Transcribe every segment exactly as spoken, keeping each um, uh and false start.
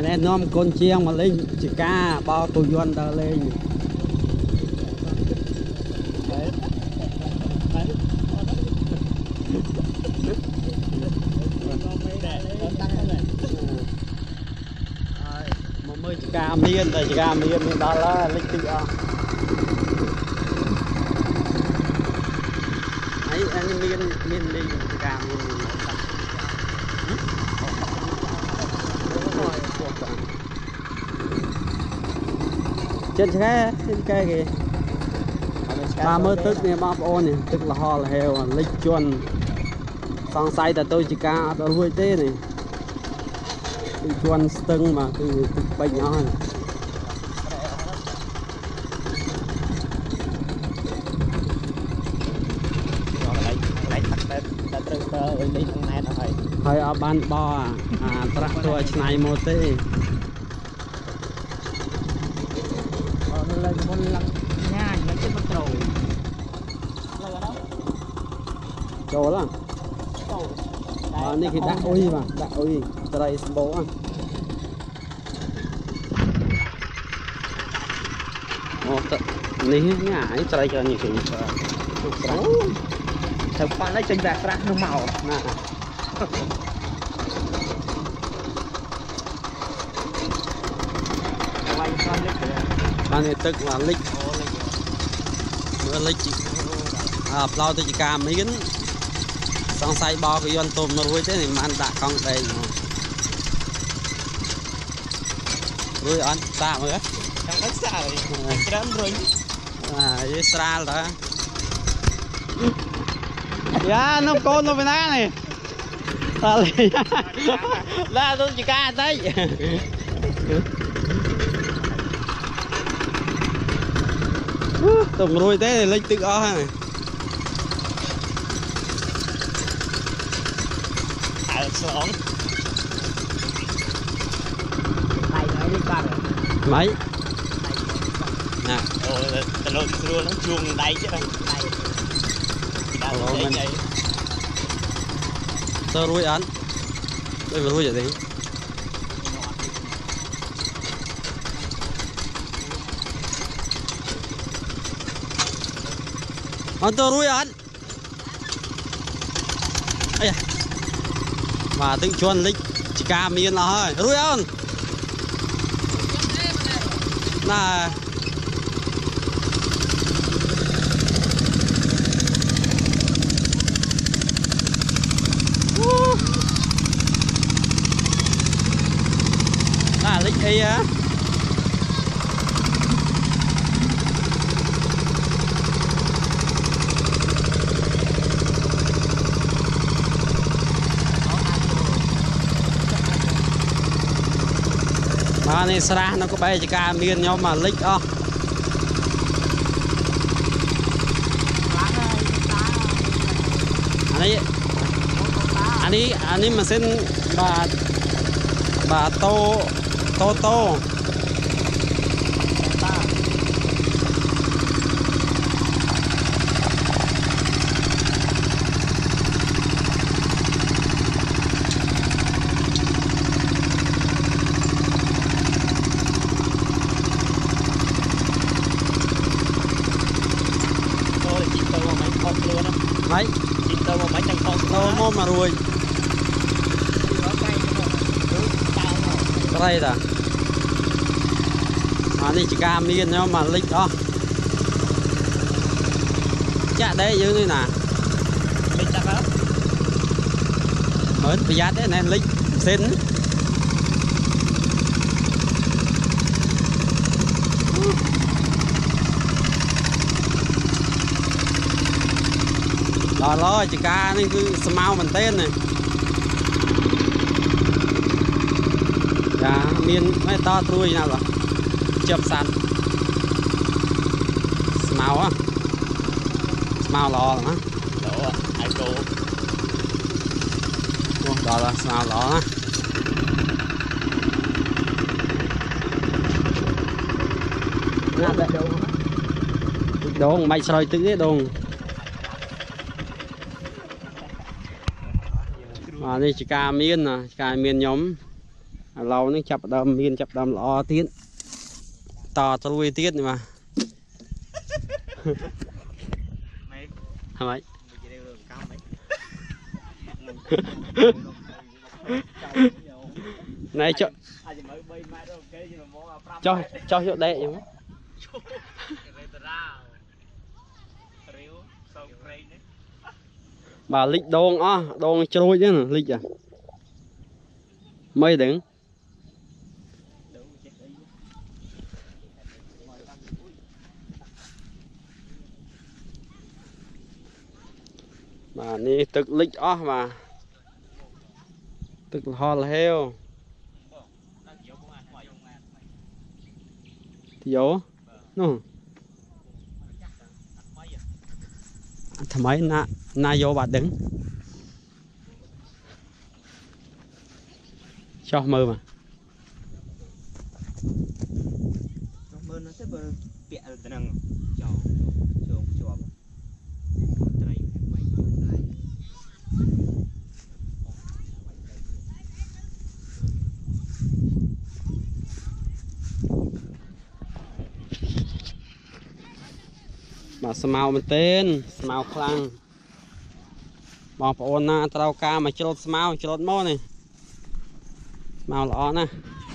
em nom con chiêng mà lên chỉ ca bao tôi doan ta lên một mươi chỉ ca miên tại chỉ ca miên mình đó là lịch tự à ấy anh miên miên đi chỉ ca miên trên cái trên cái kìa ba mươi tức nè ba ô nè tức là ho là heo lịch chuồn sang say là tôi chỉ ca tôi nuôi tê này tôi chuồn tưng mà từ từ bệnh nhỏ này hơi ở ban bo à tra tôi này một tê lên một lần nha những cái bắt đầu chỗ là à này khi đã ôi mà đã ôi đây bố à ô này nhá ấy đây cho nhiều thứ thật con lấy chân ra ra nó màu nè anh này tức là lịch mưa lịch à bao tôi chỉ cà miếng xong say bao cái con tôm nó nuôi thế này mà ăn đã con đây nuôi ăn xa rồi á trong đất xa rồi trắng rồi à với xa đó dạ nó con nó bên đó này là tôi chỉ cà đấy tôm nuôi thế này lịch tự o này sống tay nói đi ba rồi mấy nè ôi tao lôi xưa nó chuông đây chứ đây đây đây tao nuôi ăn đây vừa nuôi vậy đi ăn tao nuôi ăn ấy mà tự chuồn lịch chỉ ca miên là hơi ruồi không là là lịch ấy á à này xa nó có bay chỉ ca miên nhau mà lịch đó anh ấy anh ấy anh ấy mà xin bà bà tô tô tô mấy chim tôm mấy chân con tôm môn mà ruồi cái đây là à đi chỉ cam miên nhau mà lịch đó chả đây như thế nào lịch chắc á mới bây giờ thế này lịch xin lo lo chỉ ca này cứ smau mình tên này dạ miên mấy to trui nào rồi chụp sàn smau á smau lò hả đó ai cô đó là smau lò á đồn mày soi tự cái đồn à đây chỉ ca miên nè ca miên nhóm lâu nó chập đầm miên chập đầm lo tiến to cho lui tiết mà hả mấy này cho cho cho chỗ đệ nhá bà lịch đôn á đôn trôi chứ nè lịch à mấy đừng mà ní tức lịch á mà tức ho là heo thì dấu nó thằng mấy na na vô bà đứng cho mơ mà mơ nó sẽ bơ bẹ từ năng cho cho cho mà smao mình tên smao khăn bò ôn na tao ca mà chốt smao chốt mô này màu lọ nè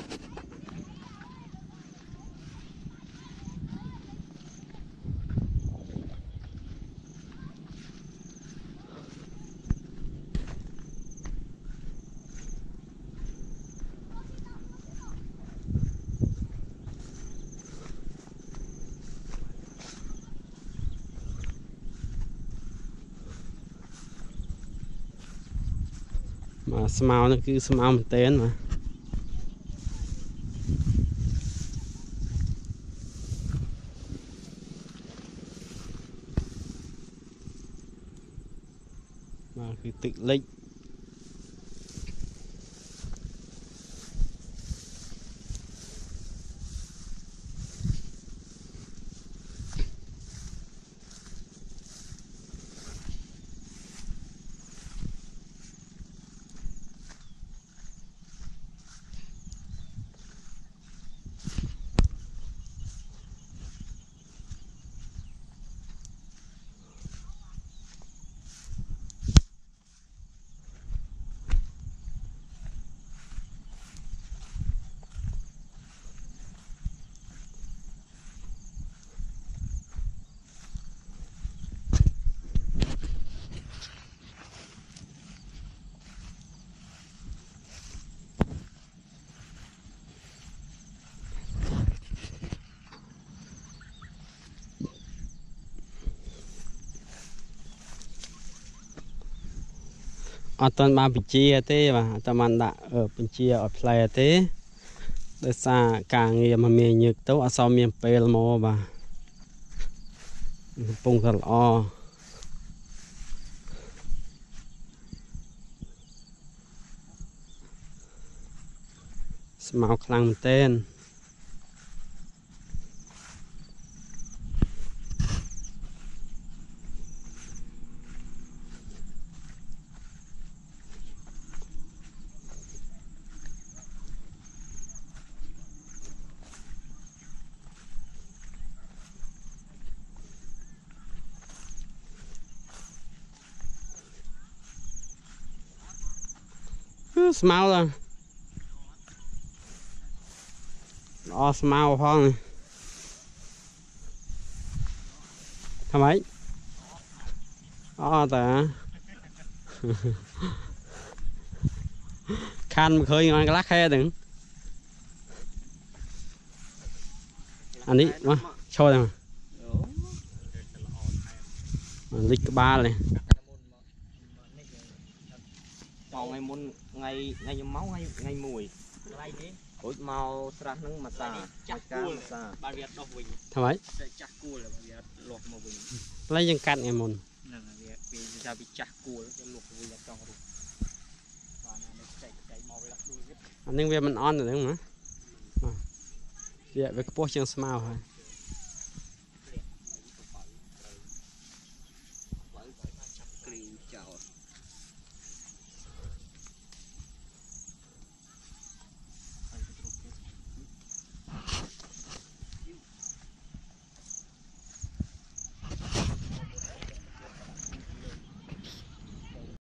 mà smao nó cứ smao mình tên mà mà cứ tự lịch ở toàn ba bình chia thế mà tao mình đã ở bình chia ở plei thế để xa càng nghe mà miền nhật tấu ở sau miền pel mò và bung thật o màu khăn tên smile rồi o smile phong này thằng mấy o ta khăn khơi ngon cái lát khe đừng anh đi mà trôi rồi mà lịch ba này ngày muốn ngày ngày máu ngày ngày mùi ôi màu sạch nâng mà xà ba việt đọc bình thằng mấy chắc cua là ba việt luộc màu bình lấy dân cắt ngày mồn vì ra bị chắc cua luộc vui là trong rồi anh nên về mình on rồi đúng không? Việc về cái post trên smile thôi.